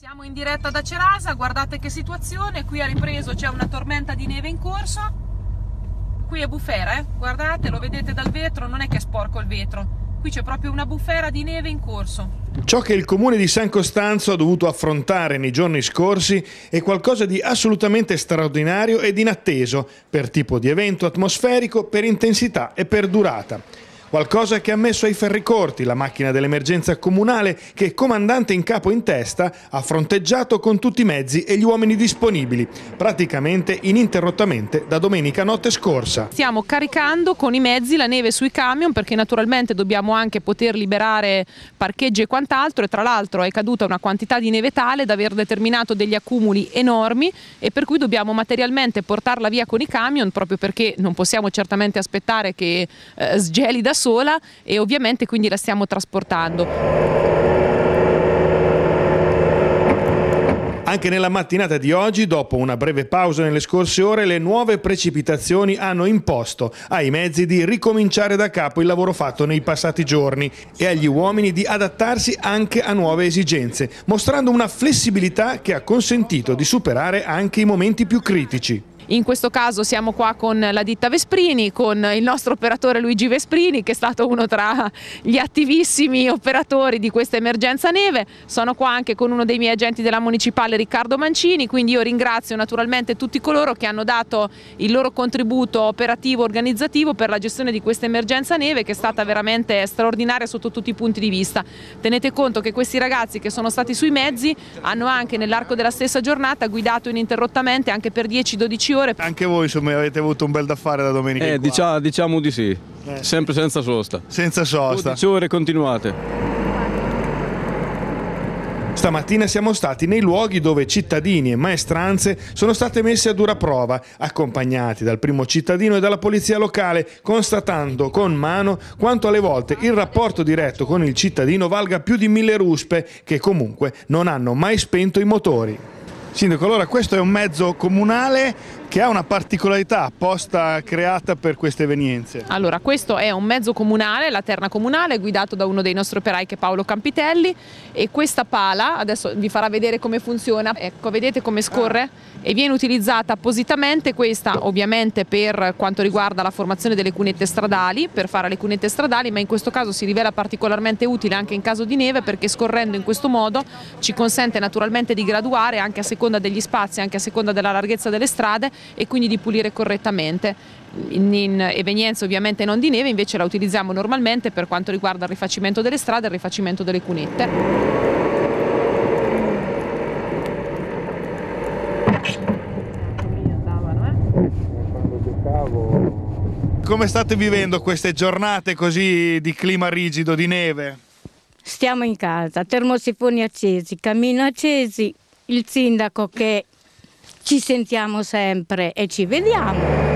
Siamo in diretta da Cerasa, guardate che situazione, qui ha ripreso, c'è una tormenta di neve in corso, qui è bufera, guardate, lo vedete dal vetro, non è che è sporco il vetro, qui c'è proprio una bufera di neve in corso. Ciò che il comune di San Costanzo ha dovuto affrontare nei giorni scorsi è qualcosa di assolutamente straordinario ed inatteso per tipo di evento atmosferico, per intensità e per durata. Qualcosa che ha messo ai ferri corti la macchina dell'emergenza comunale che, comandante in capo in testa, ha fronteggiato con tutti i mezzi e gli uomini disponibili, praticamente ininterrottamente da domenica notte scorsa. Stiamo caricando con i mezzi la neve sui camion perché naturalmente dobbiamo anche poter liberare parcheggi e quant'altro, e tra l'altro è caduta una quantità di neve tale da aver determinato degli accumuli enormi e per cui dobbiamo materialmente portarla via con i camion, proprio perché non possiamo certamente aspettare che sgeli da sola, e ovviamente quindi la stiamo trasportando. Anche nella mattinata di oggi, dopo una breve pausa nelle scorse ore, le nuove precipitazioni hanno imposto ai mezzi di ricominciare da capo il lavoro fatto nei passati giorni e agli uomini di adattarsi anche a nuove esigenze, mostrando una flessibilità che ha consentito di superare anche i momenti più critici. In questo caso siamo qua con la ditta Vesprini, con il nostro operatore Luigi Vesprini, che è stato uno tra gli attivissimi operatori di questa emergenza neve. Sono qua anche con uno dei miei agenti della municipale, Riccardo Mancini, quindi io ringrazio naturalmente tutti coloro che hanno dato il loro contributo operativo organizzativo per la gestione di questa emergenza neve, che è stata veramente straordinaria sotto tutti i punti di vista. Tenete conto che questi ragazzi che sono stati sui mezzi hanno anche nell'arco della stessa giornata guidato ininterrottamente anche per 10-12 ore. Anche voi insomma avete avuto un bel da fare da domenica. Diciamo di sì, sempre senza sosta. Senza sosta. 12 ore continuate. Stamattina siamo stati nei luoghi dove cittadini e maestranze sono state messe a dura prova, accompagnati dal primo cittadino e dalla polizia locale, constatando con mano quanto alle volte il rapporto diretto con il cittadino valga più di 1000 ruspe che comunque non hanno mai spento i motori. Sindaco, allora questo è un mezzo comunale che ha una particolarità apposta creata per queste evenienze. Allora, questo è un mezzo comunale, la terna comunale, guidato da uno dei nostri operai che è Paolo Campitelli, e questa pala, adesso vi farà vedere come funziona, ecco, vedete come scorre? E viene utilizzata appositamente questa ovviamente per quanto riguarda la formazione delle cunette stradali, per fare le cunette stradali, ma in questo caso si rivela particolarmente utile anche in caso di neve, perché scorrendo in questo modo ci consente naturalmente di graduare anche a seconda degli spazi, anche a seconda della larghezza delle strade, e quindi di pulire correttamente. In evenienze ovviamente non di neve invece la utilizziamo normalmente per quanto riguarda il rifacimento delle strade e il rifacimento delle cunette. Come state vivendo queste giornate così di clima rigido, di neve? Stiamo in casa, termosifoni accesi, camini accesi, il sindaco che ci sentiamo sempre e ci vediamo.